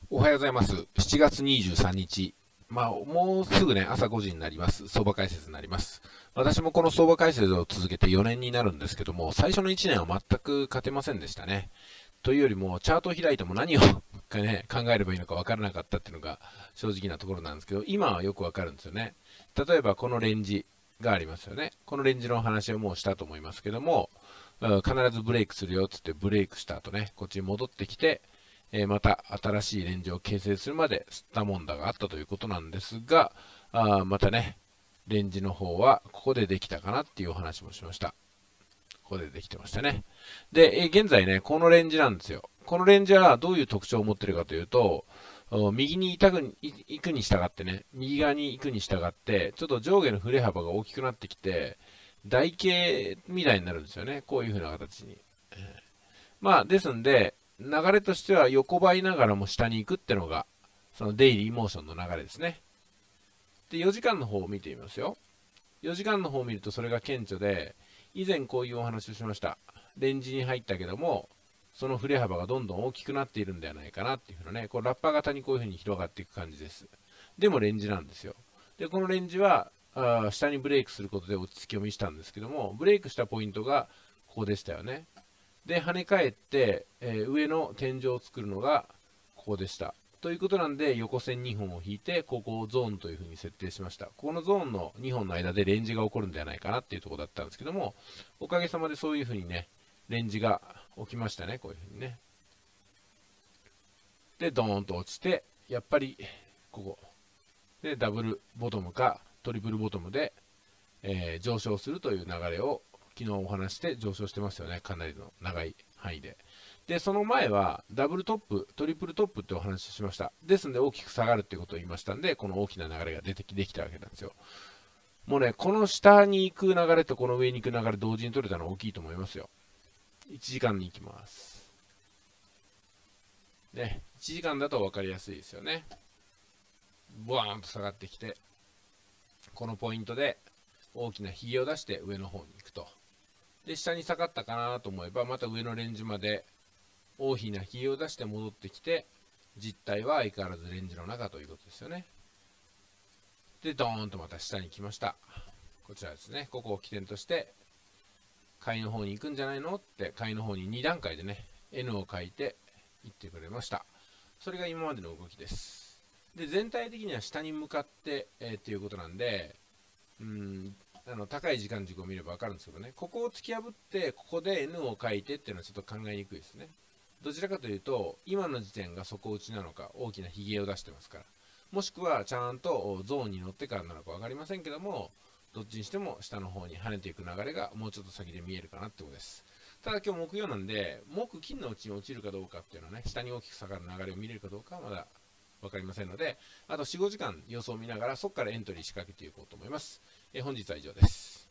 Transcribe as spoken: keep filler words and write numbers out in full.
おはようございます。しちがつにじゅうさんにち。まあ、もうすぐね、朝ごじになります。相場解説になります。私もこの相場解説を続けてよねんになるんですけども、最初のいちねんは全く勝てませんでしたね。というよりも、チャートを開いても何をね、考えればいいのか分からなかったっていうのが正直なところなんですけど、今はよくわかるんですよね。例えばこのレンジがありますよね。このレンジの話をもうしたと思いますけども、必ずブレイクするよって言ってブレイクした後ね、こっちに戻ってきて、えー、また新しいレンジを形成するまで吸ったもんだがあったということなんですが、あまたね、レンジの方はここでできたかなっていうお話もしました。ここでできてましたね。で、えー、現在ね、このレンジなんですよ。このレンジはどういう特徴を持ってるかというと、右に行くに従ってね、右側に行くに従って、ちょっと上下の振れ幅が大きくなってきて、台形みたいになるんですよね。こういう風な形に。まあ、ですんで、流れとしては横ばいながらも下に行くってのが、そのデイリーモーションの流れですね。で、よじかんの方を見てみますよ。よじかんの方を見るとそれが顕著で、以前こういうお話をしました。レンジに入ったけども、その振れ幅がどんどん大きくなっているんではないかなっていうふうなね、こうラッパー型にこういうふうに広がっていく感じです。でもレンジなんですよ。で、このレンジは、あ下にブレイクすることで落ち着きを見せたんですけども、ブレイクしたポイントがここでしたよね。で、跳ね返って、えー上の天井を作るのがここでした。ということなんで、横線にほんを引いて、ここをゾーンというふうに設定しました。ここのゾーンのにほんの間でレンジが起こるんではないかなっていうところだったんですけども、おかげさまでそういうふうにね、レンジが起きましたね、こういうふうにね。で、ドーンと落ちて、やっぱり、ここ。で、ダブルボトムかトリプルボトムで、えー上昇するという流れを昨日お話して上昇してますよね。かなりの長い範囲で。で、その前はダブルトップ、トリプルトップってお話ししました。ですので大きく下がるってことを言いましたんで、この大きな流れが出てきできたわけなんですよ。もうね、この下に行く流れとこの上に行く流れ同時に取れたのは大きいと思いますよ。いちじかんに行きます。ね、いちじかんだと分かりやすいですよね。ボワーンと下がってきて、このポイントで大きなひげを出して上の方に行くと。で、下に下がったかなと思えば、また上のレンジまで大きなひげを出して戻ってきて、実態は相変わらずレンジの中ということですよね。で、ドーンとまた下に来ました。こちらですね。ここを起点として、買いの方に行くんじゃないのって、買いの方にに段階でね、N を書いて言ってくれました。それが今までの動きです。で、全体的には下に向かって、えー、っていうことなんで、うん、あの高い時間軸を見れば分かるんですけどね、ここを突き破って、ここで N を書いてっていうのはちょっと考えにくいですね。どちらかというと、今の時点が底打ちなのか、大きなひげを出してますから、もしくはちゃんとゾーンに乗ってからなのか分かりませんけども、どっちにしても下の方に跳ねていく流れがもうちょっと先で見えるかなってことです。ただ今日木曜なんで、木金のうちに落ちるかどうかっていうのはね、下に大きく下がる流れを見れるかどうかはまだ分かりませんので、あとよん、ごじかん様子を見ながら、そこからエントリー仕掛けていこうと思います。え本日は以上です。